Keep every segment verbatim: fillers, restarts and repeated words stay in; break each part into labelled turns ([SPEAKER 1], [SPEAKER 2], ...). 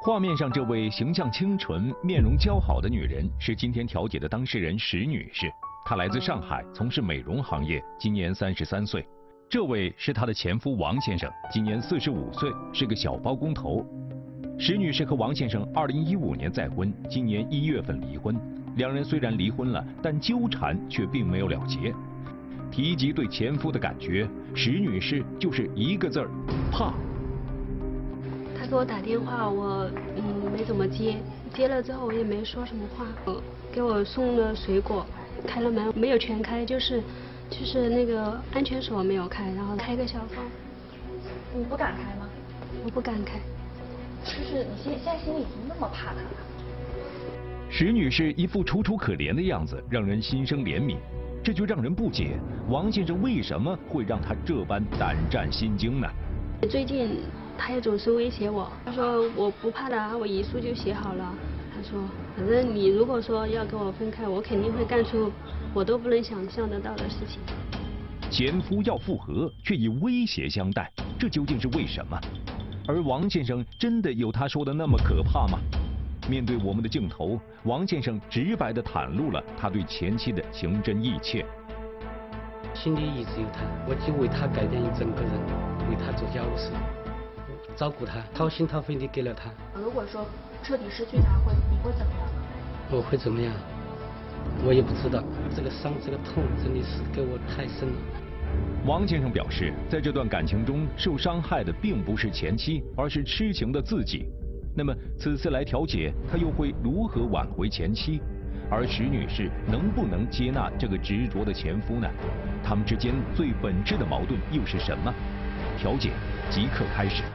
[SPEAKER 1] 画面上这位形象清纯、面容姣好的女人是今天调解的当事人石女士。她来自上海，从事美容行业，今年三十三岁。这位是她的前夫王先生，今年四十五岁，是个小包工头。石女士和王先生二零一五年再婚，今年一月份离婚。两人虽然离婚了，但纠缠却并没有了结。提及对前夫的感觉，石女士就是一个字儿：怕。
[SPEAKER 2] 他给我打电话，我嗯没怎么接，接了之后我也没说什么话。给我送了水果，开了门，没有全开，就是就是那个安全锁没有开，然后开个小缝。
[SPEAKER 3] 你不敢开吗？
[SPEAKER 2] 我不敢开。
[SPEAKER 3] 就是你现现在心里已经那么怕他了。
[SPEAKER 1] 石女士一副楚楚可怜的样子，让人心生怜悯。这就让人不解，王先生为什么会让她这般胆战心惊呢？
[SPEAKER 2] 最近他也总是威胁我，他说我不怕的，我遗书就写好了。他说，反正你如果说要跟我分开，我肯定会干出我都不能想象得到的事情。
[SPEAKER 1] 前夫要复合，却以威胁相待，这究竟是为什么？而王先生真的有他说的那么可怕吗？面对我们的镜头，王先生直白地袒露了他对前妻的情真意切。
[SPEAKER 4] 心里一直有他，我就为他改变整个人，为他做家务事，照顾他，掏心掏肺地给了他。
[SPEAKER 3] 如果说彻底失去他，会你会怎么样？
[SPEAKER 4] 我会怎么样？我也不知道。这个伤，这个痛，真的是给我太深了。
[SPEAKER 1] 王先生表示，在这段感情中受伤害的并不是前妻，而是痴情的自己。那么此次来调解，他又会如何挽回前妻？而石女士能不能接纳这个执着的前夫呢？他们之间最本质的矛盾又是什么？调解即刻开始。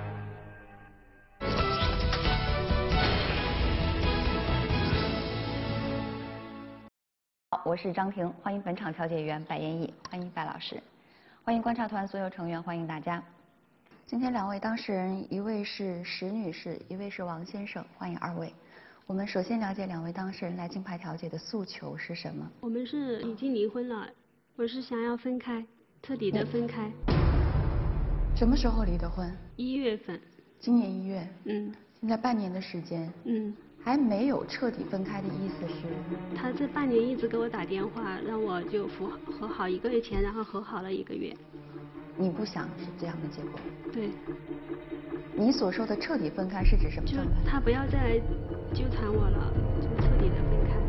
[SPEAKER 5] 好，我是张婷，欢迎本场调解员白燕毅，欢迎白老师，欢迎观察团所有成员，欢迎大家。今天两位当事人，一位是石女士，一位是王先生，欢迎二位。我们首先了解两位当事人来金牌调解的诉求是什么？
[SPEAKER 2] 我们是已经离婚了，我是想要分开，彻底的分开。
[SPEAKER 5] 什么时候离的婚？
[SPEAKER 2] 一月份。
[SPEAKER 5] 今年一月。
[SPEAKER 2] 嗯。
[SPEAKER 5] 现在半年的时间。
[SPEAKER 2] 嗯。
[SPEAKER 5] 还没有彻底分开的意思是？
[SPEAKER 2] 他这半年一直给我打电话，让我就和和好一个月前，然后和好了一个月。
[SPEAKER 5] 你不想是这样的结果？
[SPEAKER 2] 对。
[SPEAKER 5] 你所说的彻底分开是指什么状态？
[SPEAKER 2] 就他不要再来纠缠我了，就彻底的分开。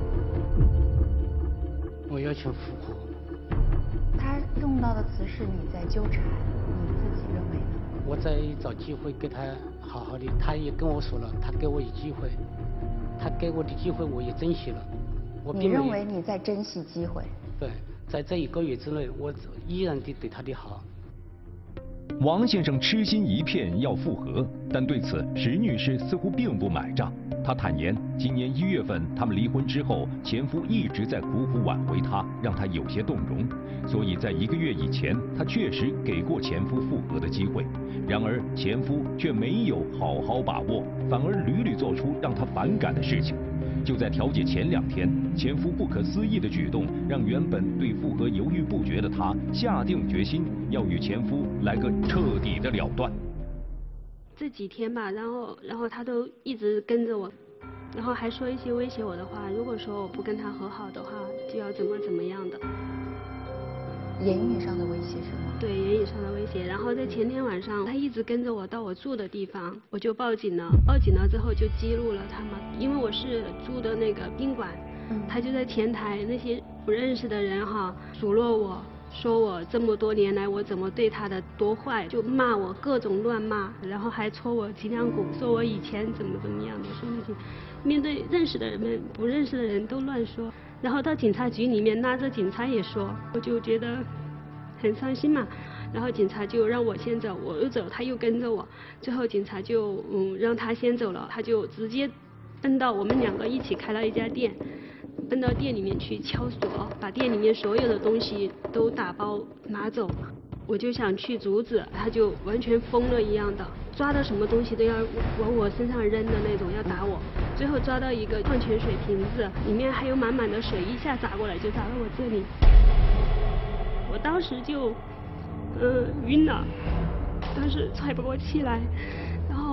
[SPEAKER 4] 我要求复合。
[SPEAKER 5] 他用到的词是你在纠缠，你自己认为呢？
[SPEAKER 4] 我在找机会给他好好的，他也跟我说了，他给我一机会，他给我的机会我也珍惜了。我
[SPEAKER 5] 你认为你在珍惜机会？
[SPEAKER 4] 对，在这一个月之内，我依然的对他的好。
[SPEAKER 1] 王先生痴心一片要复合，但对此石女士似乎并不买账。她坦言，今年一月份他们离婚之后，前夫一直在苦苦挽回她，让她有些动容。所以在一个月以前，她确实给过前夫复合的机会。然而前夫却没有好好把握，反而屡屡做出让她反感的事情。就在调解前两天，前夫不可思议的举动让原本对复合犹豫不决的她下定决心要与前夫来个彻底的了断。
[SPEAKER 2] 这几天吧，然后然后他都一直跟着我，然后还说一些威胁我的话，如果说我不跟他和好的话，就要怎么怎么样的。
[SPEAKER 5] 言语上的威胁是吗？
[SPEAKER 2] 对，言语上的威胁。然后在前天晚上，他一直跟着我到我住的地方，我就报警了。报警了之后就激怒了他们，因为我是住的那个宾馆，嗯、他就在前台那些不认识的人哈数落我，说我这么多年来我怎么对他的多坏，就骂我各种乱骂，然后还戳我脊梁骨，说我以前怎么怎么样的，说那些面对认识的人们不认识的人都乱说。然后到警察局里面拉着警察也说，我就觉得很伤心嘛。然后警察就让我先走，我又走，他又跟着我。最后警察就嗯让他先走了，他就直接奔到我们两个一起开了一家店，奔到店里面去敲锁，把店里面所有的东西都打包拿走。我就想去阻止，他就完全疯了一样的，抓到什么东西都要往我身上扔的那种，要打我。最后抓到一个矿泉水瓶子，里面还有满满的水，一下砸过来就砸到我这里。我当时就嗯晕了，当时喘不过气来，然后他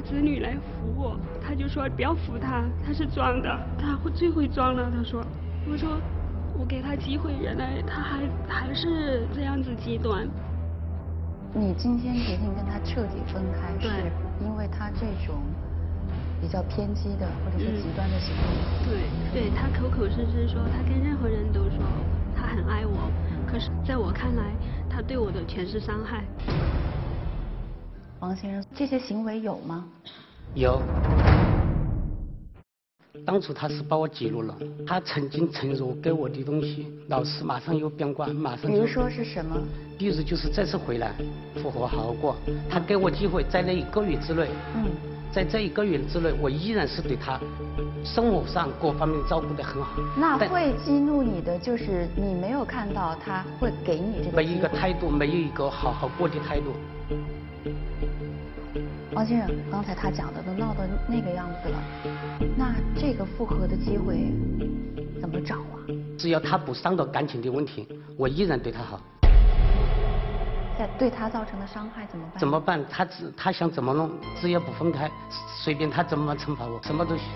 [SPEAKER 2] 子女来扶我，他就说不要扶他，他是装的，他会最会装了。他说，我说我给他机会，原来他还还是这样子极端。
[SPEAKER 5] 你今天决定跟他彻底分开，
[SPEAKER 2] 对
[SPEAKER 5] 是因为他这种比较偏激的或者是极端的行为？
[SPEAKER 2] 嗯、对，对他口口声声说他跟任何人都说他很爱我，可是在我看来，他对我的全是伤害。
[SPEAKER 5] 王先生，这些行为有吗？
[SPEAKER 4] 有。当初他是把我记录了，他曾经承诺给我的东西，老师马上有变卦，马上就。
[SPEAKER 5] 比如说是什么？
[SPEAKER 4] 比如就是这次回来复活好好过，他给我机会，在那一个月之内，嗯，在这一个月之内，我依然是对他生活上各方面照顾得很好。
[SPEAKER 5] 那会激怒你的就是你没有看到他会给你这个
[SPEAKER 4] 没一个态度，没有一个好好过的态度。
[SPEAKER 5] 王先生，刚才他讲的都闹到那个样子了，那这个复合的机会怎么找啊？
[SPEAKER 4] 只要他不伤到感情的问题，我依然对他好。
[SPEAKER 5] 在对他造成的伤害怎么办？
[SPEAKER 4] 怎么办？他只他想怎么弄，只要不分开，随便他怎么惩罚我，什么都行。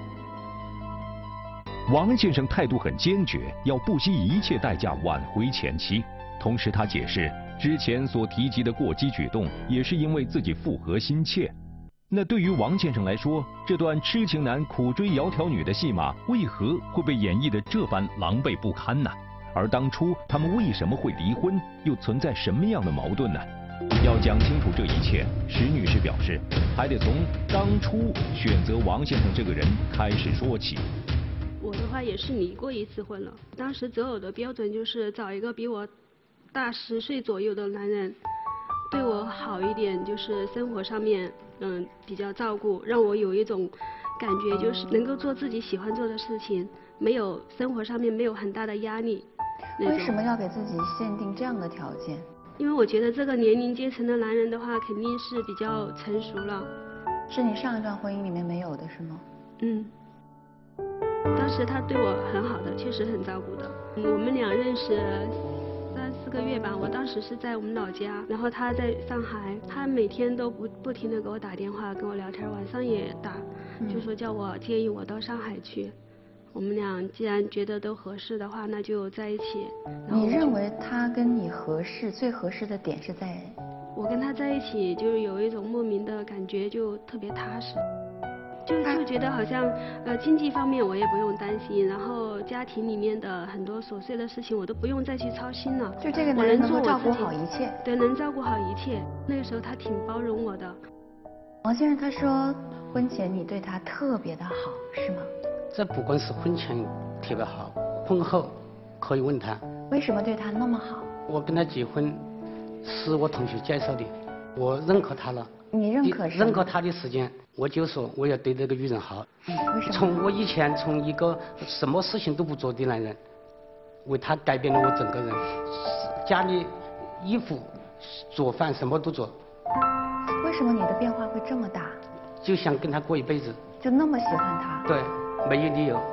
[SPEAKER 1] 王先生态度很坚决，要不惜一切代价挽回前妻。同时，他解释之前所提及的过激举动，也是因为自己复合心切。那对于王先生来说，这段痴情男苦追窈窕女的戏码，为何会被演绎得这般狼狈不堪呢？而当初他们为什么会离婚，又存在什么样的矛盾呢？要讲清楚这一切，石女士表示，还得从当初选择王先生这个人开始说起。
[SPEAKER 2] 我的话也是离过一次婚了，当时择偶的标准就是找一个比我大十岁左右的男人，对我好一点，就是生活上面嗯比较照顾，让我有一种感觉就是能够做自己喜欢做的事情，没有生活上面没有很大的压力。
[SPEAKER 5] 为什么要给自己限定这样的条件？
[SPEAKER 2] 因为我觉得这个年龄阶层的男人的话，肯定是比较成熟了。
[SPEAKER 5] 是你上一段婚姻里面没有的是吗？
[SPEAKER 2] 嗯。当时他对我很好的，确实很照顾的。我们俩认识三四个月吧，我当时是在我们老家，然后他在上海，他每天都不不停的给我打电话，跟我聊天，晚上也打，就说叫我建议我到上海去。我们俩既然觉得都合适的话，那就在一起。
[SPEAKER 5] 你认为他跟你合适，最合适的点是在？
[SPEAKER 2] 我跟他在一起，就是有一种莫名的感觉，就特别踏实。就就觉得好像呃经济方面我也不用担心，然后家庭里面的很多琐碎的事情我都不用再去操心了。
[SPEAKER 5] 就这个男人能够照顾好一切。
[SPEAKER 2] 对，能照顾好一切。那个时候他挺包容我的。
[SPEAKER 5] 王先生他说婚前你对他特别的好，是吗？
[SPEAKER 4] 这不光是婚前特别好，婚后可以问他。
[SPEAKER 5] 为什么对他那么好？
[SPEAKER 4] 我跟他结婚是我同学介绍的，我认可他了。
[SPEAKER 5] 你认可什么？
[SPEAKER 4] 认可他的时间，我就说我要对这个女人好。
[SPEAKER 5] 嗯，为什么？
[SPEAKER 4] 从我以前从一个什么事情都不做的男人，为他改变了我整个人，家里衣服、做饭什么都做。
[SPEAKER 5] 为什么你的变化会这么大？
[SPEAKER 4] 就想跟他过一辈子。
[SPEAKER 5] 就那么喜欢他？
[SPEAKER 4] 对，没有理由。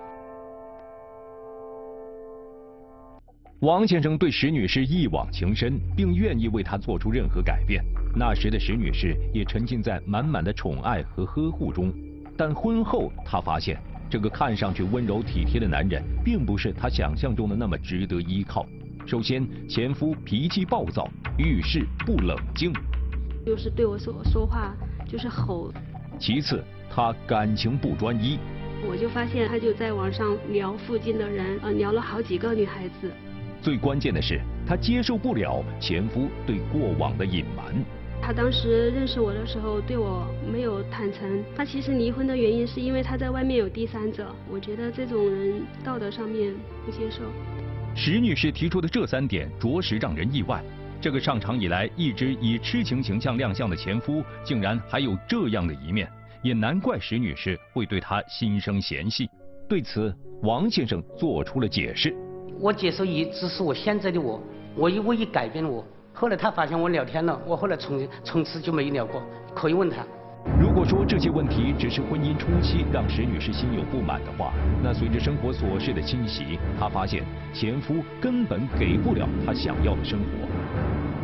[SPEAKER 1] 王先生对石女士一往情深，并愿意为她做出任何改变。那时的石女士也沉浸在满满的宠爱和呵护中。但婚后，她发现这个看上去温柔体贴的男人，并不是她想象中的那么值得依靠。首先，前夫脾气暴躁，遇事不冷静，
[SPEAKER 2] 就是对我说说话就是吼。
[SPEAKER 1] 其次，他感情不专一。
[SPEAKER 2] 我就发现他就在网上聊附近的人，呃，聊了好几个女孩子。
[SPEAKER 1] 最关键的是，他接受不了前夫对过往的隐瞒。
[SPEAKER 2] 他当时认识我的时候对我没有坦诚，他其实离婚的原因是因为他在外面有第三者。我觉得这种人道德上面不接受。
[SPEAKER 1] 石女士提出的这三点着实让人意外。这个上场以来一直以痴情形象亮相的前夫，竟然还有这样的一面，也难怪石女士会对他心生嫌隙。对此，王先生做出了解释。
[SPEAKER 4] 我接受一只是我现在的我，我以为一改变了我。后来他发现我聊天了，我后来从从此就没聊过，可以问他。
[SPEAKER 1] 如果说这些问题只是婚姻初期让石女士心有不满的话，那随着生活琐事的侵袭，她发现前夫根本给不了她想要的生活。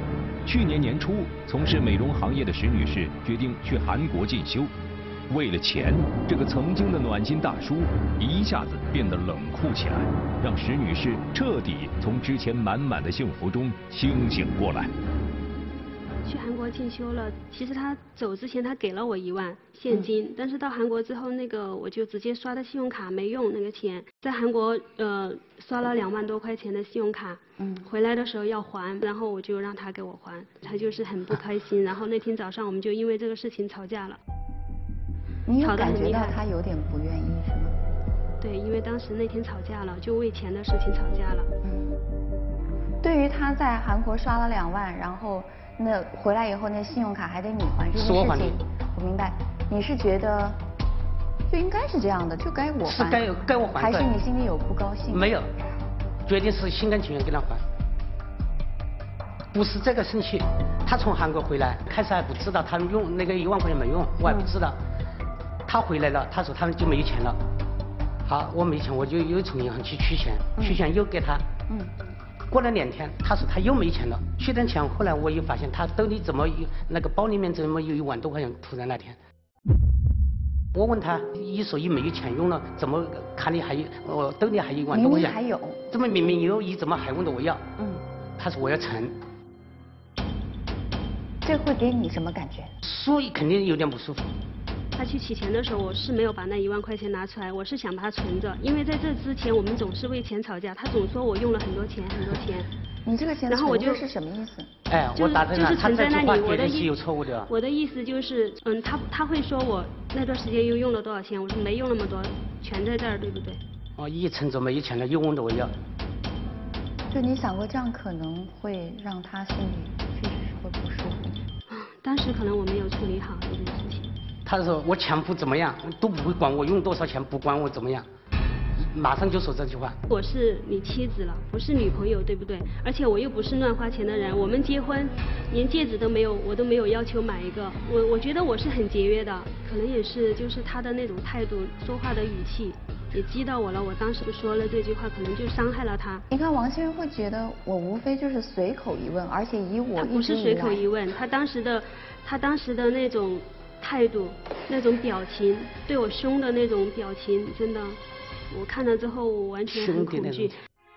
[SPEAKER 1] 去年年初，从事美容行业的石女士决定去韩国进修。为了钱，这个曾经的暖心大叔一下子变得冷酷起来，让石女士彻底从之前满满的幸福中清醒过来。
[SPEAKER 2] 去韩国进修了，其实他走之前他给了我一万现金，嗯、但是到韩国之后，那个我就直接刷的信用卡没用那个钱，在韩国呃刷了两万多块钱的信用卡，嗯，回来的时候要还，然后我就让他给我还，他就是很不开心，然后那天早上我们就因为这个事情吵架了。
[SPEAKER 5] 你有感觉到他有点不愿意是吗？
[SPEAKER 2] 对，因为当时那天吵架了，就为钱的事情吵架了。
[SPEAKER 5] 嗯。对于他在韩国刷了两万，然后那回来以后那信用卡还得你还这件事情，我明白。你是觉得就应该是这样的，就该我还？
[SPEAKER 4] 是该该我还。
[SPEAKER 5] 还是你心里有不高兴？
[SPEAKER 4] 没有，决定是心甘情愿给他还。不是这个生气，他从韩国回来，开始还不知道他用那个一万块钱没用，我还不知道。嗯他回来了，他说他们就没钱了。好，我没钱，我就又从银行去取钱，嗯、取钱又给他。嗯。过了两天，他说他又没钱了，取点钱。后来我又发现他兜里怎么有那个包里面怎么有一万多块钱吐在那天。我问他，一说一没有钱用了，怎么卡里还有我兜里还有一万多块钱？
[SPEAKER 5] 明明还有。
[SPEAKER 4] 怎么明明有，你怎么还问着我要？
[SPEAKER 5] 嗯。
[SPEAKER 4] 他说我要存。
[SPEAKER 5] 这会给你什么感觉？
[SPEAKER 4] 所以肯定有点不舒服。
[SPEAKER 2] 他去取钱的时候，我是没有把那一万块钱拿出来，我是想把它存着，因为在这之前我们总是为钱吵架，他总说我用了很多钱很多钱。
[SPEAKER 5] 你这个钱
[SPEAKER 2] 然后我
[SPEAKER 5] 就是什么意思？
[SPEAKER 4] 哎，
[SPEAKER 2] 就是就是存在那里，我的
[SPEAKER 4] 意
[SPEAKER 2] 我的意思就是，嗯，他他会说我那段时间又用了多少钱，我说没用那么多，全在这儿，对不对？
[SPEAKER 4] 哦，一存着没有钱了，又问着我要。
[SPEAKER 5] 就你想过这样可能会让他心里确实是会不舒服？
[SPEAKER 2] 啊，当时可能我没有处理好这件事情。
[SPEAKER 4] 他说我钱不怎么样，都不会管我用多少钱，不管我怎么样，马上就说这句话。
[SPEAKER 2] 我是你妻子了，不是女朋友，对不对？而且我又不是乱花钱的人，我们结婚连戒指都没有，我都没有要求买一个。我我觉得我是很节约的，可能也是就是他的那种态度，说话的语气也激到我了。我当时说了这句话，可能就伤害了他。
[SPEAKER 5] 你看王先生会觉得我无非就是随口一问，而且以我
[SPEAKER 2] 他不是随口一问，他当时的他当时的那种态度，那种表情，对我凶的那种表情，真的，我看了之后我完全很恐惧。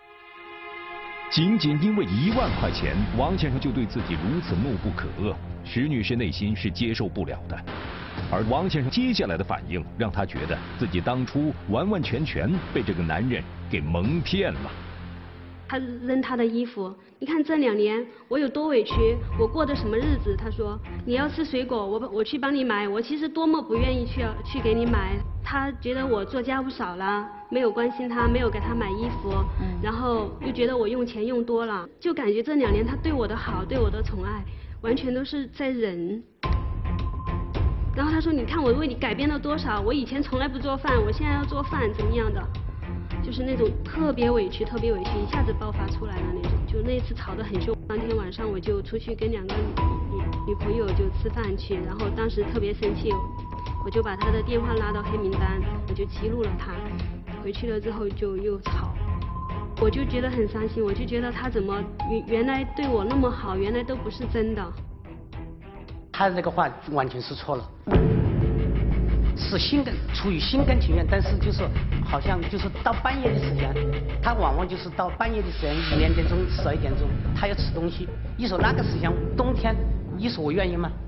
[SPEAKER 1] 仅仅因为一万块钱，王先生就对自己如此怒不可遏，石女士内心是接受不了的。而王先生接下来的反应，让她觉得自己当初完完全全被这个男人给蒙骗了。
[SPEAKER 2] 他扔他的衣服，你看这两年我有多委屈，我过的什么日子？他说你要吃水果，我我去帮你买，我其实多么不愿意去去给你买。他觉得我做家务少了，没有关心他，没有给他买衣服，然后又觉得我用钱用多了，就感觉这两年他对我的好，对我的宠爱，完全都是在忍。然后他说，你看我为你改变了多少，我以前从来不做饭，我现在要做饭，怎么样的？就是那种特别委屈，特别委屈，一下子爆发出来了那种。就那次吵得很凶，当天晚上我就出去跟两个女女朋友就吃饭去，然后当时特别生气，我就把他的电话拉到黑名单，我就记录了他。回去了之后就又吵，我就觉得很伤心，我就觉得他怎么原原来对我那么好，原来都不是真的。
[SPEAKER 4] 他这个话完全是错了。是心甘，出于心甘情愿，但是就是好像就是到半夜的时间，他往往就是到半夜的时间，一两点钟、十二点钟，他要吃东西。一说那个时间冬天，一说我愿意吗？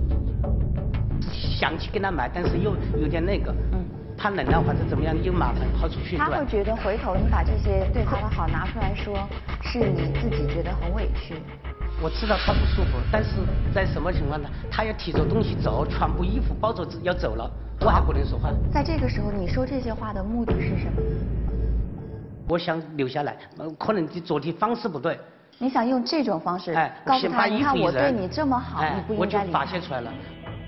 [SPEAKER 4] 想去跟他买，但是又有点那个，嗯，他冷了或者怎么样，又麻烦跑出去。
[SPEAKER 5] 他会觉得回头你把这些对他的好拿出来说，是你自己觉得很委屈。
[SPEAKER 4] 我知道他不舒服，但是在什么情况呢？他要提着东西走，全部衣服包着要走了。我还不能说话。
[SPEAKER 5] 在这个时候，你说这些话的目的是什么？
[SPEAKER 4] 我想留下来，可能做的方式不对。
[SPEAKER 5] 你想用这种方式，
[SPEAKER 4] 哎，
[SPEAKER 5] 告诉他，你看我对你这么好，
[SPEAKER 4] 哎、
[SPEAKER 5] 你不应该离开。
[SPEAKER 4] 我就发泄出来了。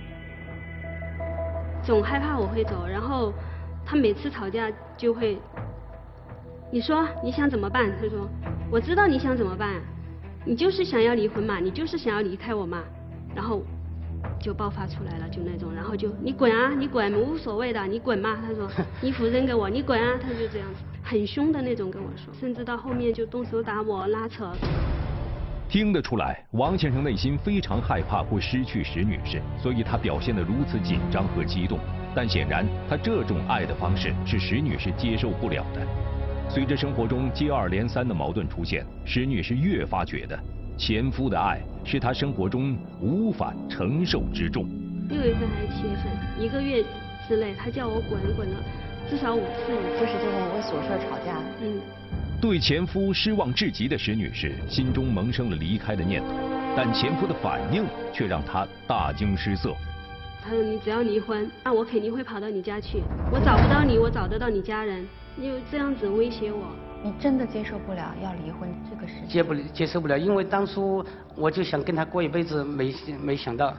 [SPEAKER 2] 总害怕我会走，然后他每次吵架就会，你说你想怎么办？他说，我知道你想怎么办，你就是想要离婚嘛，你就是想要离开我嘛，然后。就爆发出来了，就那种，然后就你滚啊，你滚，无所谓的，你滚嘛。他说衣服扔给我，你滚啊，他就这样子，很凶的那种跟我说，甚至到后面就动手打我、拉扯。
[SPEAKER 1] 听得出来，王先生内心非常害怕会失去石女士，所以他表现得如此紧张和激动。但显然，他这种爱的方式是石女士接受不了的。随着生活中接二连三的矛盾出现，石女士越发觉得前夫的爱是她生活中无法承受之重。
[SPEAKER 2] 六月份还是七月份，一个月之内，他叫我滚滚了至少五次，
[SPEAKER 5] 就是这种为琐事吵架。
[SPEAKER 2] 嗯。
[SPEAKER 1] 对前夫失望至极的石女士心中萌生了离开的念头，但前夫的反应却让她大惊失色。
[SPEAKER 2] 他说：“你只要离婚，那我肯定会跑到你家去。我找不到你，我找得到你家人。你就这样子威胁我。”
[SPEAKER 5] 你真的接受不了要离婚这个事情？
[SPEAKER 4] 接不接受不了，因为当初我就想跟他过一辈子，没没想到。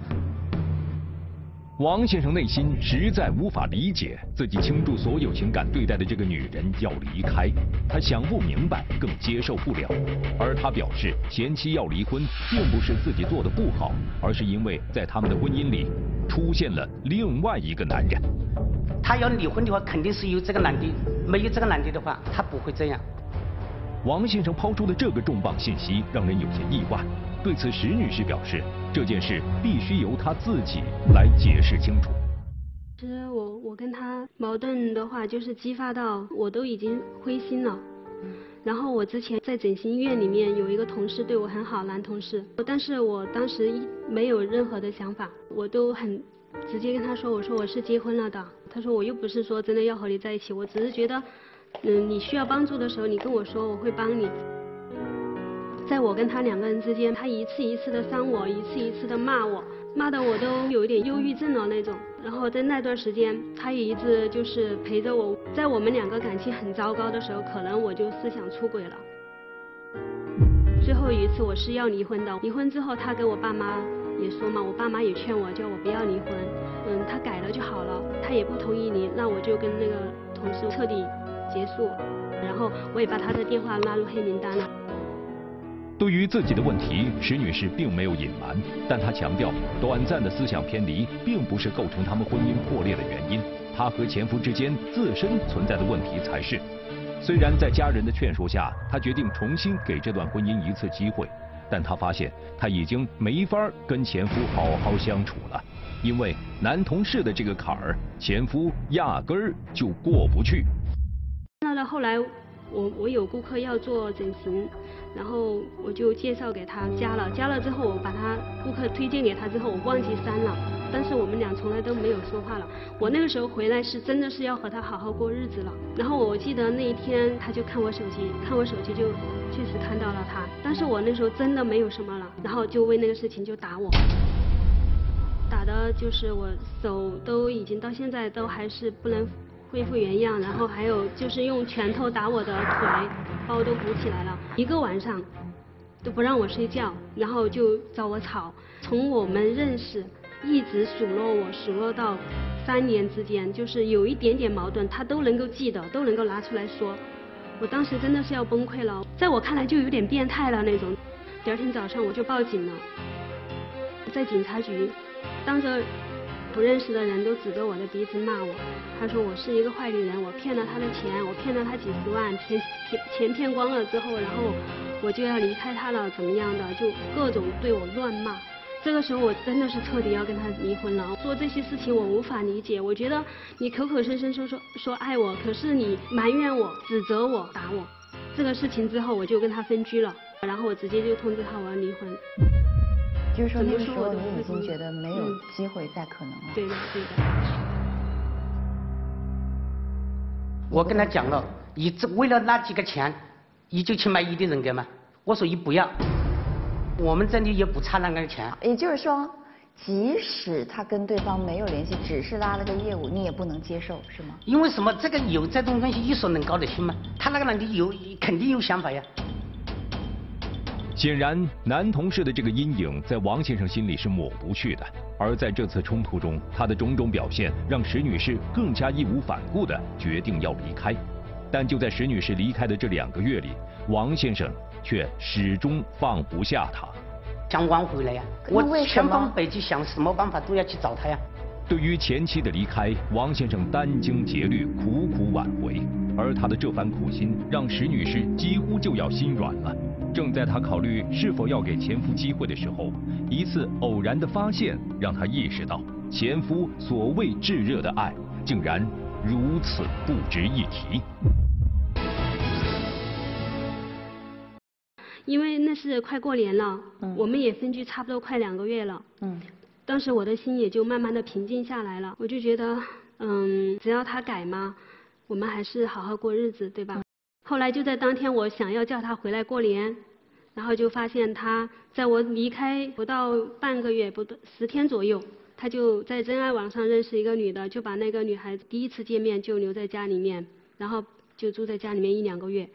[SPEAKER 1] 王先生内心实在无法理解自己倾注所有情感对待的这个女人要离开，他想不明白，更接受不了。而他表示，前妻要离婚，并不是自己做的不好，而是因为在他们的婚姻里出现了另外一个男人。
[SPEAKER 4] 他要离婚的话，肯定是有这个男的，没有这个男的的话，他不会这样。
[SPEAKER 1] 王先生抛出的这个重磅信息让人有些意外。对此，石女士表示，这件事必须由她自己来解释清楚。
[SPEAKER 2] 其实我我跟他矛盾的话，就是激发到我都已经灰心了。然后我之前在整形医院里面有一个同事对我很好，男同事，但是我当时没有任何的想法，我都很直接跟他说，我说我是结婚了的。他说我又不是说真的要和你在一起，我只是觉得，嗯，你需要帮助的时候你跟我说，我会帮你。在我跟他两个人之间，他一次一次的伤我，一次一次的骂我，骂的我都有一点忧郁症了那种。然后在那段时间，他也一直就是陪着我，在我们两个感情很糟糕的时候，可能我就思想出轨了。最后一次我是要离婚的，离婚之后他跟我爸妈也说嘛，我爸妈也劝我，叫我不要离婚，嗯，他改了就好了，他也不同意离，那我就跟那个同事彻底结束，然后我也把他的电话拉入黑名单了。
[SPEAKER 1] 对于自己的问题，石女士并没有隐瞒，但她强调，短暂的思想偏离并不是构成他们婚姻破裂的原因，她和前夫之间自身存在的问题才是。虽然在家人的劝说下，她决定重新给这段婚姻一次机会，但她发现她已经没法跟前夫好好相处了，因为男同事的这个坎儿，前夫压根儿就过不去。
[SPEAKER 2] 那到后来，我我有顾客要做整形，然后我就介绍给他加了，加了之后我把他顾客推荐给他之后，我忘记删了，但是我们俩从来都没有说话了。我那个时候回来是真的是要和他好好过日子了。然后我记得那一天他就看我手机，看我手机就确实看到了他，但是我那时候真的没有什么了，然后就为那个事情就打我，打的就是我手都已经到现在都还是不能恢复原样，然后还有就是用拳头打我的腿，把我都鼓起来了，一个晚上都不让我睡觉，然后就找我吵。从我们认识一直数落我，数落到三年之间，就是有一点点矛盾，他都能够记得，都能够拿出来说。我当时真的是要崩溃了，在我看来就有点变态了那种。第二天早上我就报警了，在警察局，当着不认识的人都指着我的鼻子骂我，他说我是一个坏女人，我骗了他的钱，我骗了他几十万，钱钱钱骗光了之后，然后我就要离开他了，怎么样的，就各种对我乱骂。这个时候我真的是彻底要跟他离婚了。做这些事情我无法理解，我觉得你口口声声说说说爱我，可是你埋怨我、指责我、打我。这个事情之后我就跟他分居了，然后我直接就通知他我要离婚。
[SPEAKER 5] 就是说那个时候你已经觉得没有机会再可能了。
[SPEAKER 2] 对的，对的。
[SPEAKER 4] 我跟他讲了，你这为了那几个钱，你就去买一的人格吗？我说你不要，我们这里也不差那个钱。
[SPEAKER 5] 也就是说，即使他跟对方没有联系，只是拉了个业务，你也不能接受，是吗？
[SPEAKER 4] 因为什么？这个有这种东西，一说能高得兴吗？他那个男的有，肯定有想法呀。
[SPEAKER 1] 显然，男同事的这个阴影在王先生心里是抹不去的。而在这次冲突中，他的种种表现让石女士更加义无反顾地决定要离开。但就在石女士离开的这两个月里，王先生却始终放不下她。
[SPEAKER 4] 想挽回来呀，我千方百计想什么办法都要去找他呀。
[SPEAKER 1] 对于前妻的离开，王先生殚精竭虑，苦苦挽回。而他的这番苦心，让石女士几乎就要心软了。正在她考虑是否要给前夫机会的时候，一次偶然的发现让她意识到，前夫所谓炙热的爱，竟然如此不值一提。
[SPEAKER 2] 因为那是快过年了，嗯、我们也分居差不多快两个月了。嗯，当时我的心也就慢慢的平静下来了。我就觉得，嗯，只要他改嘛，我们还是好好过日子，对吧？嗯、后来就在当天，我想要叫他回来过年，然后就发现他在我离开不到半个月，不到十天左右，他就在真爱网上认识一个女的，就把那个女孩子第一次见面就留在家里面，然后就住在家里面一两个月。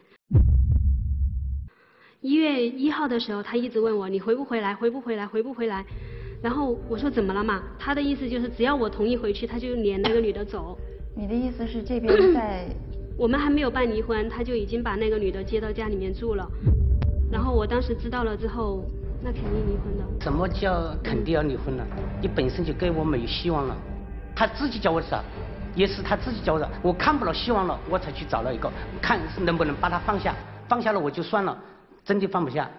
[SPEAKER 2] 一月一号的时候，他一直问我你回不回来，回不回来，回不回来。然后我说怎么了嘛？他的意思就是只要我同意回去，他就撵那个女的走。
[SPEAKER 5] 你的意思是这边在？
[SPEAKER 2] 我们还没有办离婚，他就已经把那个女的接到家里面住了。然后我当时知道了之后，那肯定离婚的。
[SPEAKER 4] 什么叫肯定要离婚了？你本身就跟我没有希望了。他自己叫我找，也是他自己叫我找。我看不到希望了，我才去找了一个，看能不能把他放下。放下了我就算了。真的放不下。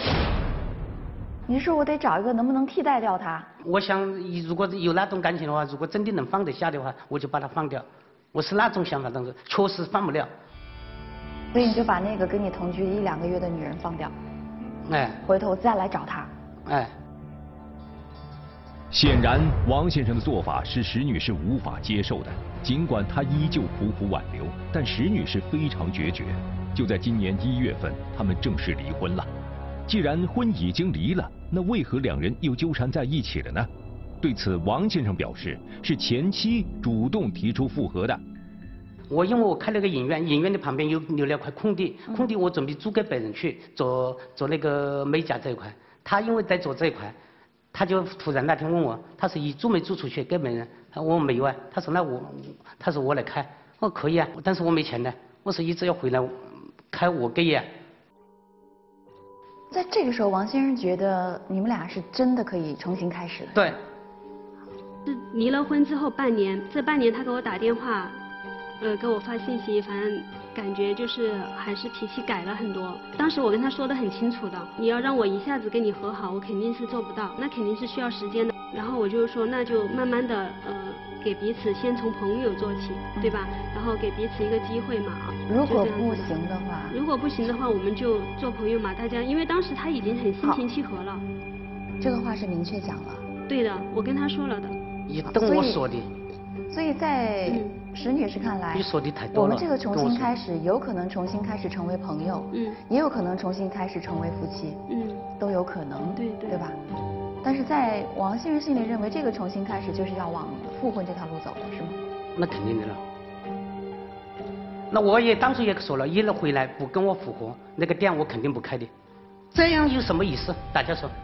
[SPEAKER 5] 你说我得找一个能不能替代掉他？
[SPEAKER 4] 我想，如果有那种感情的话，如果真的能放得下的话，我就把它放掉。我是那种想法当中，确实放不了。
[SPEAKER 5] 所以你就把那个跟你同居一两个月的女人放掉，
[SPEAKER 4] 哎，
[SPEAKER 5] 回头再来找他。
[SPEAKER 4] 哎。
[SPEAKER 1] 显然，王先生的做法是石女士无法接受的。尽管他依旧苦苦挽留，但石女士非常决绝。就在今年一月份，他们正式离婚了。既然婚已经离了，那为何两人又纠缠在一起了呢？对此，王先生表示是前妻主动提出复合的。
[SPEAKER 4] 我因为我开了个影院，影院的旁边有留了块空地，空地我准备租给别人去做做那个美甲这一块。他因为在做这一块，他就突然那天问我，他说你租没租出去给别人？我没有啊。他说那我，他说我来开。我说可以啊，但是我没钱的。我说一直要回来。开我给呀！
[SPEAKER 5] 在这个时候，王先生觉得你们俩是真的可以重新开始了。
[SPEAKER 4] 对。
[SPEAKER 2] 是离了婚之后半年，这半年他给我打电话，呃，给我发信息，反正感觉就是还是脾气改了很多。当时我跟他说的很清楚的，你要让我一下子跟你和好，我肯定是做不到，那肯定是需要时间的。然后我就说，那就慢慢的，呃。给彼此先从朋友做起，对吧？然后给彼此一个机会嘛。
[SPEAKER 5] 如果不行的话，
[SPEAKER 2] 如果不行的话，我们就做朋友嘛。大家，因为当时他已经很心平气和了。
[SPEAKER 5] 这个话是明确讲了。
[SPEAKER 2] 对的，我跟他说了的。
[SPEAKER 4] 也跟我说的。
[SPEAKER 5] 所以在石女士看来，
[SPEAKER 4] 你说的太多了。
[SPEAKER 5] 我们这个重新开始，有可能重新开始成为朋友，嗯，也有可能重新开始成为夫妻，嗯，都有可能，
[SPEAKER 2] 对对，
[SPEAKER 5] 对吧？但是在王先生心里认为，这个重新开始就是要往复婚这条路走的，是吗？
[SPEAKER 4] 那肯定的了。那我也当初也说了，一人回来不跟我复合，那个店我肯定不开的。这样有什么意思？大家说。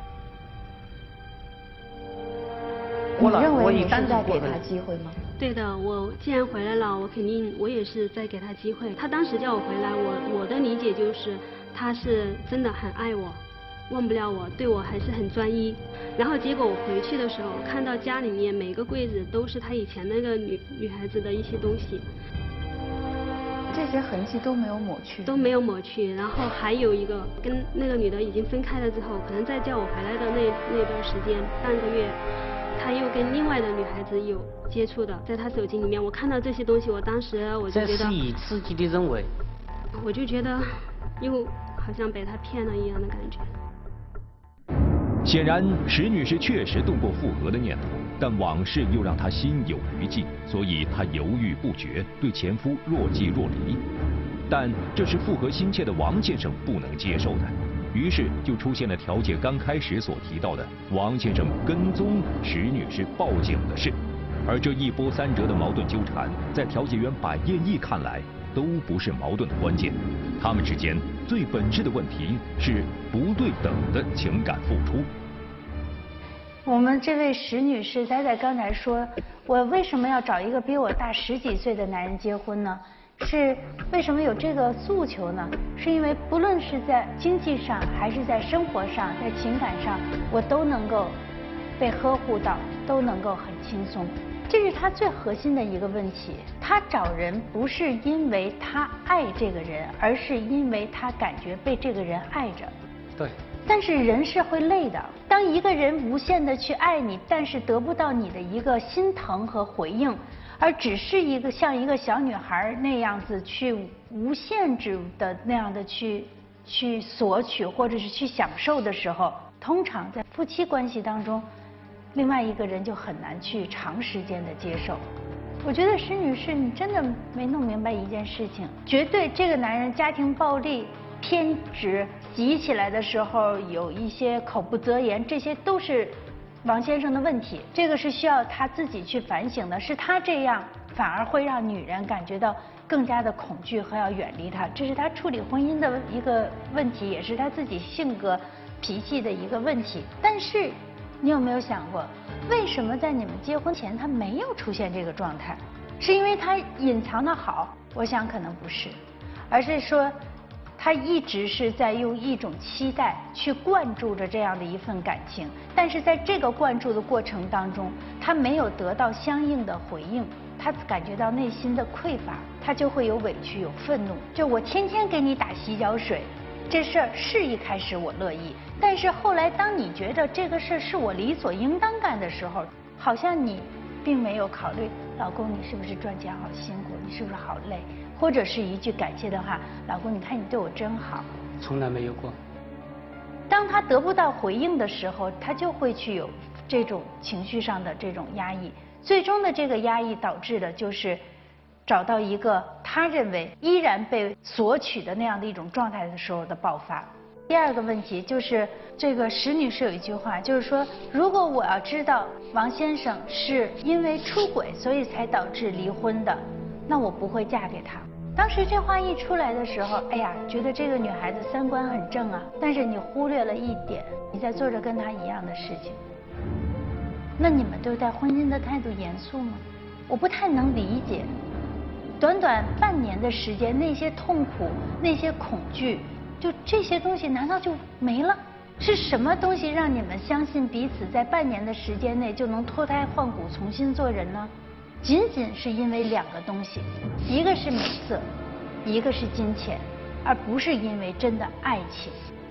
[SPEAKER 5] 你认为你是在给他机会吗？
[SPEAKER 2] 对的，我既然回来了，我肯定我也是在给他机会。他当时叫我回来，我我的理解就是他是真的很爱我。忘不了我，对我还是很专一。然后结果我回去的时候，看到家里面每个柜子都是他以前那个女女孩子的一些东西，
[SPEAKER 5] 这些痕迹都没有抹去，
[SPEAKER 2] 都没有抹去。然后还有一个跟那个女的已经分开了之后，可能在叫我回来的那那段时间半个月，他又跟另外的女孩子有接触的，在他手机里面，我看到这些东西，我当时我就觉得，
[SPEAKER 4] 这是以自己的认为，
[SPEAKER 2] 我就觉得又好像被他骗了一样的感觉。
[SPEAKER 1] 显然，石女士确实动过复合的念头，但往事又让她心有余悸，所以她犹豫不决，对前夫若即若离。但这是复合心切的王先生不能接受的，于是就出现了调解刚开始所提到的王先生跟踪石女士报警的事。而这一波三折的矛盾纠缠，在调解员百叶义看来，都不是矛盾的关键，他们之间最本质的问题是不对等的情感付出。
[SPEAKER 6] 我们这位石女士，她在刚才说，我为什么要找一个比我大十几岁的男人结婚呢？是为什么有这个诉求呢？是因为不论是在经济上，还是在生活上，在情感上，我都能够被呵护到，都能够很轻松。 这是他最核心的一个问题。他找人不是因为他爱这个人，而是因为他感觉被这个人爱着。
[SPEAKER 4] 对。
[SPEAKER 6] 但是人是会累的。当一个人无限的去爱你，但是得不到你的一个心疼和回应，而只是一个像一个小女孩那样子去无限制的那样的去去索取或者是去享受的时候，通常在夫妻关系当中，另外一个人就很难去长时间的接受。我觉得石女士，你真的没弄明白一件事情，绝对这个男人家庭暴力、偏执，急起来的时候有一些口不择言，这些都是王先生的问题，这个是需要他自己去反省的。是他这样反而会让女人感觉到更加的恐惧和要远离他，这是他处理婚姻的一个问题，也是他自己性格脾气的一个问题。但是你有没有想过，为什么在你们结婚前他没有出现这个状态？是因为他隐藏的好？我想可能不是，而是说他一直是在用一种期待去灌注着这样的一份感情，但是在这个灌注的过程当中，他没有得到相应的回应，他感觉到内心的匮乏，他就会有委屈有愤怒。就我天天给你打洗脚水，这事儿是一开始我乐意，但是后来当你觉得这个事儿是我理所应当干的时候，好像你并没有考虑，老公你是不是赚钱好辛苦，你是不是好累，或者是一句感谢的话，老公你看你对我真好。
[SPEAKER 4] 从来没有过。
[SPEAKER 6] 当他得不到回应的时候，他就会去有这种情绪上的这种压抑，最终的这个压抑导致的就是找到一个他认为依然被索取的那样的一种状态的时候的爆发。第二个问题就是这个石女士有一句话，就是说，如果我要知道王先生是因为出轨所以才导致离婚的，那我不会嫁给他。当时这话一出来的时候，哎呀，觉得这个女孩子三观很正啊，但是你忽略了一点，你在做着跟她一样的事情。那你们对待婚姻的态度严肃吗？我不太能理解，短短半年的时间，那些痛苦，那些恐惧，就这些东西难道就没了？是什么东西让你们相信彼此在半年的时间内就能脱胎换骨重新做人呢？仅仅是因为两个东西，一个是美色，一个是金钱，而不是因为真的爱情。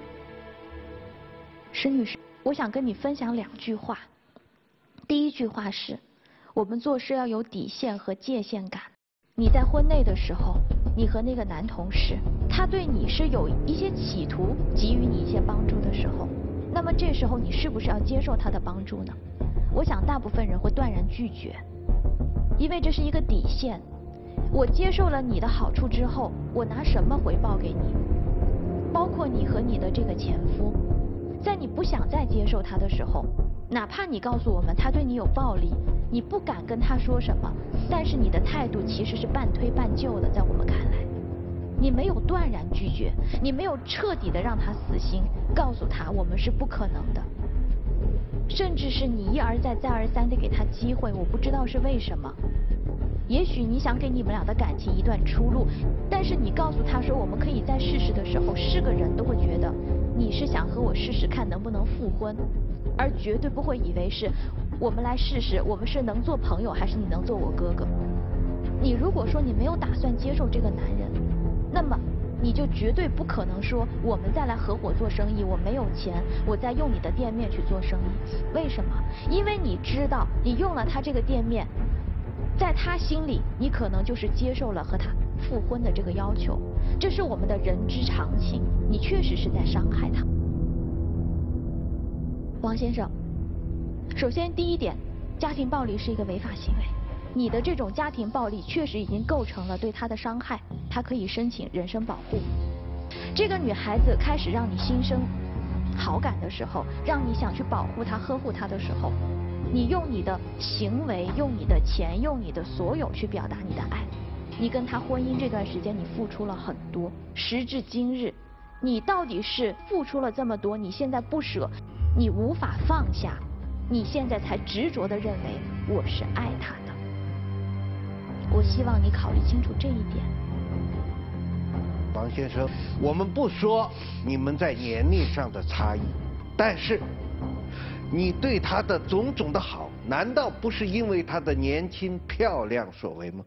[SPEAKER 7] 石女士，我想跟你分享两句话。第一句话是，我们做事要有底线和界限感。你在婚内的时候，你和那个男同事，他对你是有一些企图，给予你一些帮助的时候，那么这时候你是不是要接受他的帮助呢？我想大部分人会断然拒绝，因为这是一个底线。我接受了你的好处之后，我拿什么回报给你？包括你和你的这个前夫，在你不想再接受他的时候，哪怕你告诉我们他对你有暴力，你不敢跟他说什么，但是你的态度其实是半推半就的，在我们看来，你没有断然拒绝，你没有彻底的让他死心，告诉他我们是不可能的，甚至是你一而再再而三的给他机会，我不知道是为什么。也许你想给你们俩的感情一段出路，但是你告诉他说我们可以再试试的时候，是个人都会觉得你是想和我试试看能不能复婚，而绝对不会以为是我们来试试，我们是能做朋友还是你能做我哥哥。你如果说你没有打算接受这个男人，那么你就绝对不可能说我们再来合伙做生意，我没有钱，我再用你的店面去做生意。为什么？因为你知道你用了他这个店面，在他心里你可能就是接受了和他复婚的这个要求，这是我们的人之常情，你确实是在伤害他。王先生，首先第一点，家庭暴力是一个违法行为，你的这种家庭暴力确实已经构成了对他的伤害，他可以申请人身保护。这个女孩子开始让你心生好感的时候，让你想去保护她呵护她的时候，你用你的行为，用你的钱，用你的所有去表达你的爱。你跟他婚姻这段时间你付出了很多，时至今日你到底是付出了这么多，你现在不舍，你无法放下，你现在才执着地认为我是爱他的。我希望你考虑清楚这一点。
[SPEAKER 8] 王先生，我们不说你们在年龄上的差异，但是你对他的种种的好， 难道不是因为她的年轻漂亮所为吗？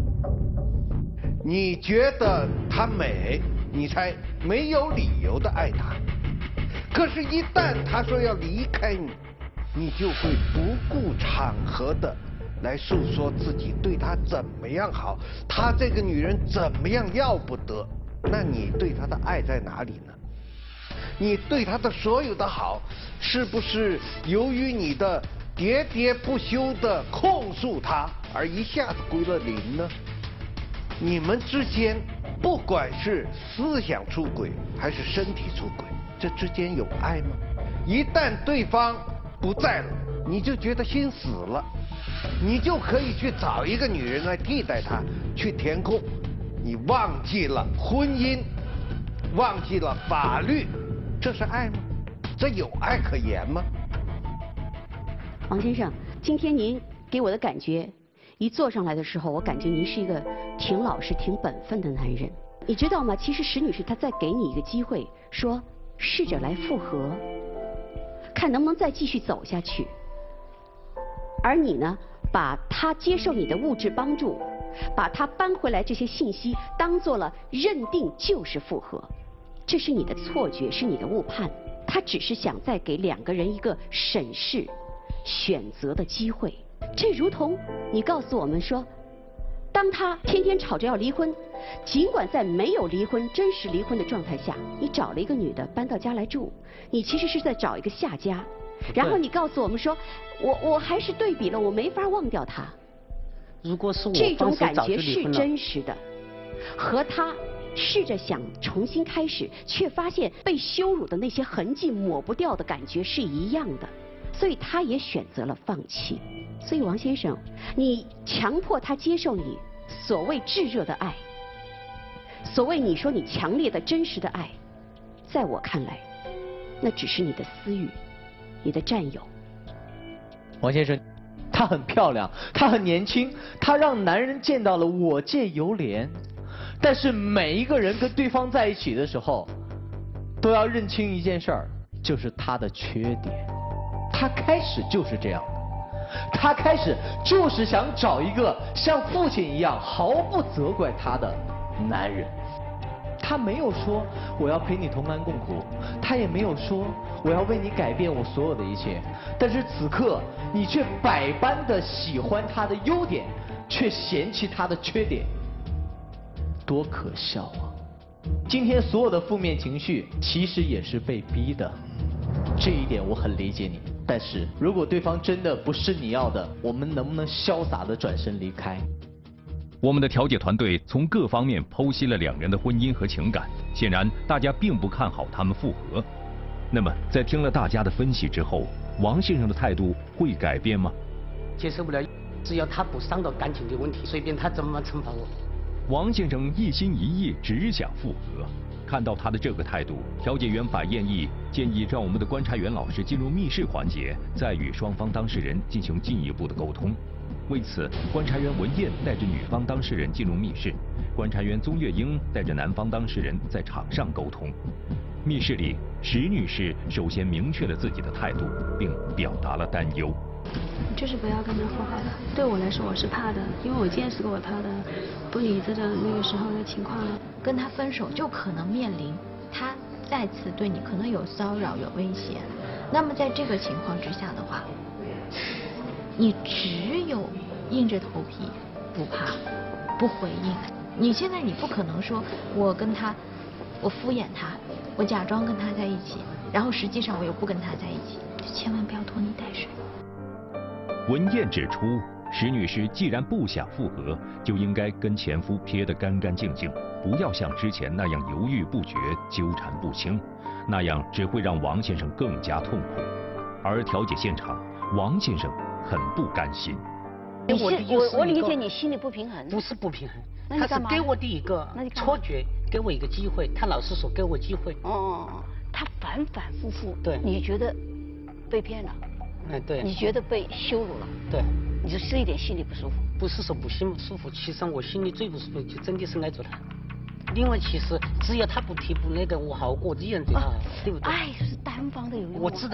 [SPEAKER 8] 你觉得她美，你才没有理由的爱她。可是，一旦她说要离开你，你就会不顾场合的来诉说自己对她怎么样好，她这个女人怎么样要不得。那你对她的爱在哪里呢？你对她的所有的好，是不是由于你的喋喋不休的控诉她而一下子归了零呢？你们之间不管是思想出轨还是身体出轨，这之间有爱吗？一旦对方不在了，你就觉得心死了，你就可以去找一个女人来替代她，去填空。你忘记了婚姻，忘记了法律，这是爱吗？这有爱可言吗？
[SPEAKER 9] 王先生，今天您给我的感觉，一坐上来的时候，我感觉您是一个挺老实、挺本分的男人。你知道吗？其实石女士她再给你一个机会，说试着来复合，看能不能再继续走下去。而你呢，把她接受你的物质帮助，把她搬回来这些信息当做了认定就是复合，这是你的错觉，是你的误判。她只是想再给两个人一个审视、选择的机会。这如同你告诉我们说，当他天天吵着要离婚，尽管在没有离婚、真实离婚的状态下，你找了一个女的搬到家来住，你其实是在找一个下家。然后你告诉我们说，我我还是对比了，我没法忘掉他。
[SPEAKER 4] 如果是我
[SPEAKER 9] 这种感
[SPEAKER 4] 早就
[SPEAKER 9] 觉是
[SPEAKER 4] 离婚了
[SPEAKER 9] 真实的，和他试着想重新开始，却发现被羞辱的那些痕迹抹不掉的感觉是一样的，所以他也选择了放弃。所以王先生，你强迫他接受你所谓炙热的爱，所谓你说你强烈的真实的爱，在我看来，那只是你的私欲，你的占有。
[SPEAKER 10] 王先生，她很漂亮，她很年轻，她让男人见到了我见犹怜。但是每一个人跟对方在一起的时候，都要认清一件事儿，就是他的缺点。他开始就是这样的，他开始就是想找一个像父亲一样毫不责怪他的男人。他没有说我要陪你同甘共苦，他也没有说我要为你改变我所有的一切。但是此刻你却百般的喜欢他的优点，却嫌弃他的缺点，多可笑啊！今天所有的负面情绪其实也是被逼的，这一点我很理解你。但是如果对方真的不是你要的，我们能不能潇洒的转身离开？
[SPEAKER 1] 我们的调解团队从各方面剖析了两人的婚姻和情感，显然大家并不看好他们复合。那么在听了大家的分析之后，王先生的态度会改变吗？
[SPEAKER 4] 接受不了，只要他不伤到感情的问题，随便他怎么惩罚我。
[SPEAKER 1] 王先生一心一意只想复合，看到他的这个态度，调解员白燕义建议让我们的观察员老师进入密室环节，再与双方当事人进行进一步的沟通。为此，观察员文燕带着女方当事人进入密室，观察员宗月英带着男方当事人在场上沟通。密室里，石女士首先明确了自己的态度，并表达了担忧。
[SPEAKER 2] 就是不要跟他复合了。对我来说，我是怕的，因为我见识过他的不理智的那个时候的情况了。
[SPEAKER 7] 跟他分手就可能面临他再次对你可能有骚扰、有威胁。那么在这个情况之下的话，你只有硬着头皮不怕不回应。你现在你不可能说我跟他我敷衍他，我假装跟他在一起，然后实际上我又不跟他在一起，就千万不要拖泥带水。
[SPEAKER 1] 文燕指出，石女士既然不想复合，就应该跟前夫撇得干干净净，不要像之前那样犹豫不决、纠缠不清，那样只会让王先生更加痛苦。而调解现场，王先生很不甘心。
[SPEAKER 11] 你是我我理解你心里不平衡。
[SPEAKER 4] 不是不平衡，他是
[SPEAKER 11] 那你干嘛
[SPEAKER 4] 给我的一个错觉，给我一个机会。他老是说给我机会。
[SPEAKER 11] 哦哦哦，他反反复复。
[SPEAKER 4] 对。
[SPEAKER 11] 你觉得被骗了？
[SPEAKER 4] 哎，对。
[SPEAKER 11] 你觉得被羞辱了？
[SPEAKER 4] 对。
[SPEAKER 11] 你就这一点心里不舒服？
[SPEAKER 4] 不是说不心舒服，其实我心里最不舒服就真的是爱着他。另外，其实只要他不提不那个，我好过，依然对他好，对不对？
[SPEAKER 11] 爱是单方的，有用。
[SPEAKER 4] 我知道，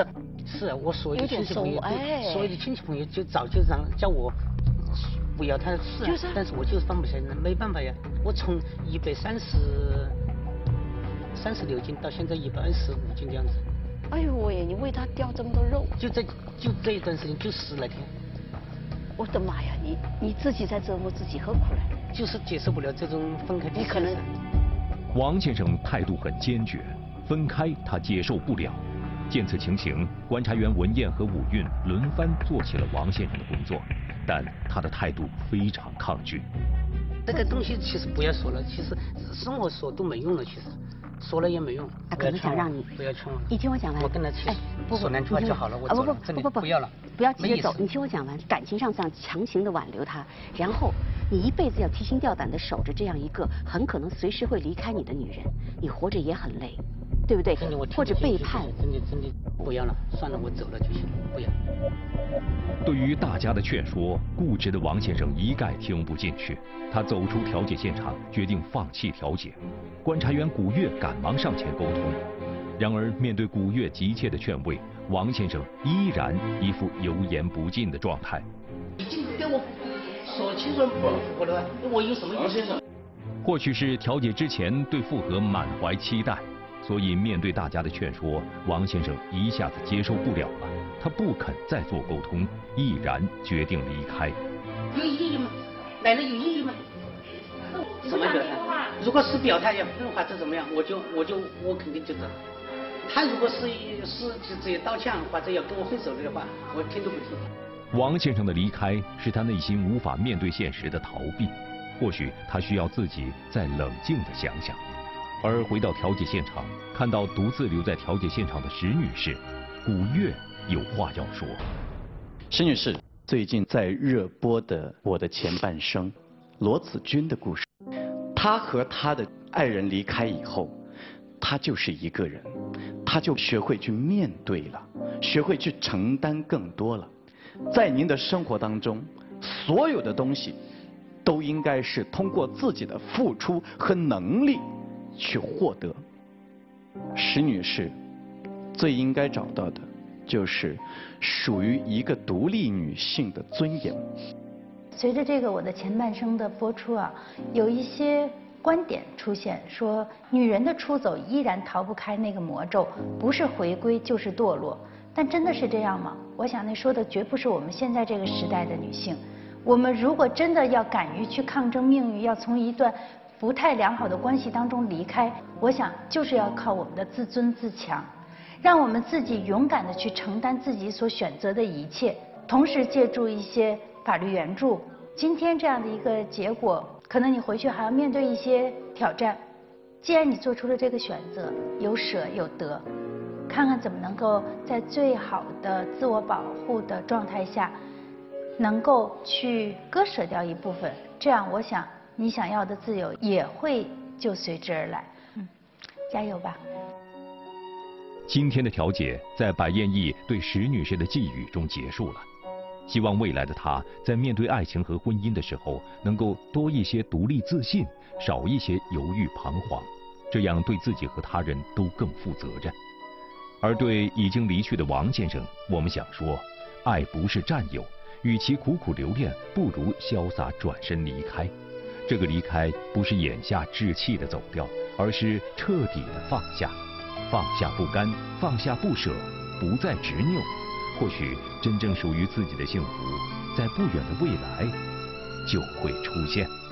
[SPEAKER 4] 是啊，我所有的
[SPEAKER 11] 有点
[SPEAKER 4] 亲戚朋友，
[SPEAKER 11] 熟哎
[SPEAKER 4] 所有的亲戚朋友就早就让叫我不要他，是啊，
[SPEAKER 11] 就是啊
[SPEAKER 4] 但是我就是放不下，没办法呀。我从一百三十三十六斤到现在一百二十五斤这样子，
[SPEAKER 11] 哎呦喂，你为他掉这么多肉，
[SPEAKER 4] 就这就这一段时间就十来天，
[SPEAKER 11] 我的妈呀，你你自己在折磨自己，何苦呢？
[SPEAKER 4] 就是接受不了这种分开的
[SPEAKER 11] 你可能
[SPEAKER 4] 现实。
[SPEAKER 1] 王先生态度很坚决，分开他接受不了。见此情形，观察员文艳和武运轮番做起了王先生的工作，但他的态度非常抗拒。
[SPEAKER 4] 这个东西其实不要说了，其实生活说都没用了，其实说了也没用。
[SPEAKER 9] 他可能想让你
[SPEAKER 4] 不要劝我，
[SPEAKER 9] 你听我讲完。
[SPEAKER 4] 我跟他去
[SPEAKER 9] 哎，不
[SPEAKER 4] 说两句话就好了，我走了，真的不要了，
[SPEAKER 9] 不要急着走，
[SPEAKER 4] 没意思
[SPEAKER 9] 你听我讲完。感情上想强行的挽留他，然后你一辈子要提心吊胆的守着这样一个很可能随时会离开你的女人，你活着也很累，对不对
[SPEAKER 4] 真的我？听
[SPEAKER 9] 或者
[SPEAKER 4] 不进去
[SPEAKER 9] 背叛。
[SPEAKER 4] 真的真的不要了，算了，我走了就行了，不要。
[SPEAKER 1] 对于大家的劝说，固执的王先生一概听不进去。他走出调解现场，决定放弃调解。观察员古月赶忙上前沟通，然而面对古月急切的劝慰，王先生依然一副油盐不进的状态。
[SPEAKER 4] 已经给我说清楚不复合了，我有什么意思？
[SPEAKER 1] 或许是调解之前对复合满怀期待，所以面对大家的劝说，王先生一下子接受不了了。他不肯再做沟通，毅然决定离开。
[SPEAKER 4] 有意义吗？来了有意义吗？什么表态？如果是表态要分或者怎么样，我就我就我肯定就走。他如果是是直接道歉或者要跟我分手的话，我听都不听。
[SPEAKER 1] 王先生的离开是他内心无法面对现实的逃避，或许他需要自己再冷静地想想。而回到调解现场，看到独自留在调解现场的石女士，古月有话要说。
[SPEAKER 12] 石女士最近在热播的《我的前半生》，罗子君的故事。他和他的爱人离开以后，他就是一个人，他就学会去面对了，学会去承担更多了。在您的生活当中，所有的东西都应该是通过自己的付出和能力去获得。石女士最应该找到的就是属于一个独立女性的尊严。
[SPEAKER 6] 随着这个《我的前半生》的播出啊，有一些观点出现，说女人的出走依然逃不开那个魔咒，不是回归就是堕落。但真的是这样吗？我想那说的绝不是我们现在这个时代的女性。我们如果真的要敢于去抗争命运，要从一段不太良好的关系当中离开，我想就是要靠我们的自尊自强，让我们自己勇敢地去承担自己所选择的一切，同时借助一些法律援助。今天这样的一个结果，可能你回去还要面对一些挑战。既然你做出了这个选择，有舍有得，看看怎么能够在最好的自我保护的状态下，能够去割舍掉一部分，这样我想你想要的自由也会就随之而来。嗯，加油吧。
[SPEAKER 1] 今天的调解在白燕义对石女士的寄语中结束了。希望未来的她在面对爱情和婚姻的时候，能够多一些独立自信，少一些犹豫彷徨，这样对自己和他人都更负责任。而对已经离去的王先生，我们想说，爱不是占有，与其苦苦留恋，不如潇洒转身离开。这个离开不是眼下置气的走掉，而是彻底的放下，放下不甘，放下不舍，不再执拗。或许真正属于自己的幸福，在不远的未来就会出现。